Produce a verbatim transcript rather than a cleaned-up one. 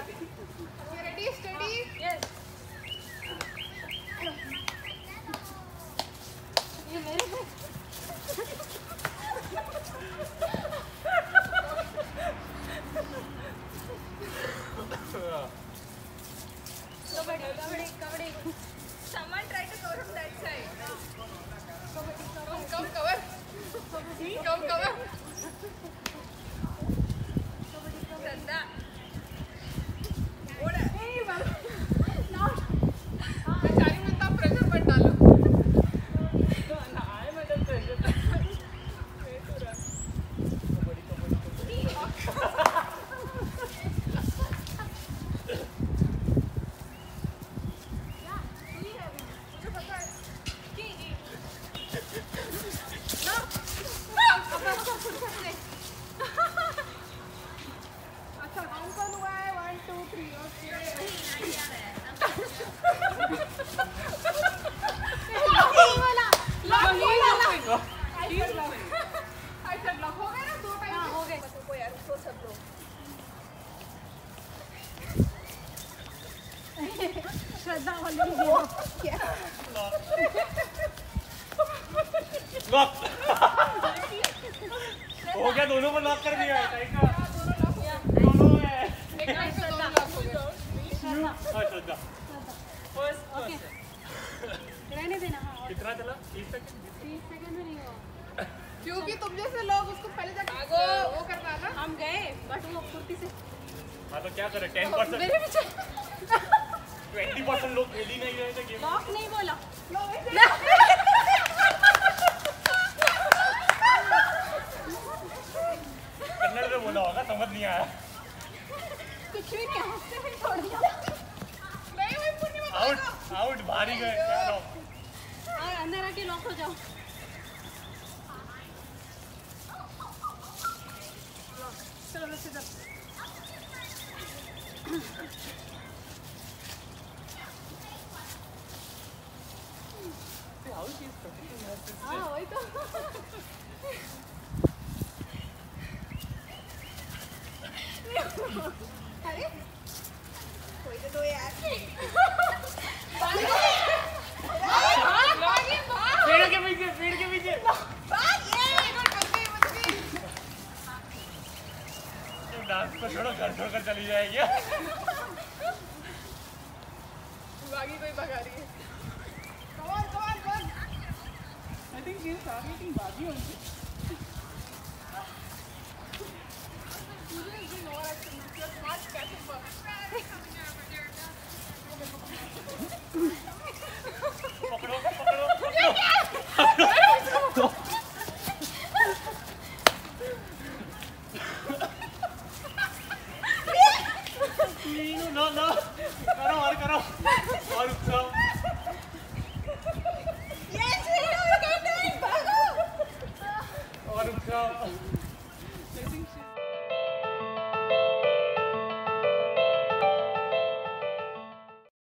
ready, steady? Yes. ये मेरे पे kabaddi kabaddi kabaddi someone try to cover from that side. Come, come cover. Come cover. Shraddha. ओड़ा. बेचारी में इतना प्रेशर मत डालो. श्रद्धा ऑलरेडी गया क्या लॉक हो गया दोनों को लॉक कर दिया है दोनों है एक लाइन पे दोनों लॉक हो गए. हां श्रद्धा फर्स्ट ओके रहने देना. हां कितना चला तीस सेकंड तीस सेकंड में नहीं हुआ क्योंकि तुम जैसे लोग उसको पहले जाके वो करना ना. हम गए बट वो फुर्ती से हां तो क्या करें टेन परसेंट मेरे पीछे ट्वेंटी परसेंट लोग खेल ही नहीं रहे थे गेम. लॉक नहीं बोला कन्नड़ में बोला होगा समझ नहीं आया. कुछ भी नहीं हंसते हुए छोड़ दिया. नहीं वही पूर्णिमा आउट आउट बाहर ही गए और अंदर आके लॉक हो जाओ. चलो बस इधर हाँ वही तो अरे कोई तो दो यार. पेड़ के पीछे पेड़ के पीछे डांस को छोड़ो घर छोड़कर चली जाएगी. बागी कोई भगा रही है. Come on, come on, come on. I think she's targeting Bagi only.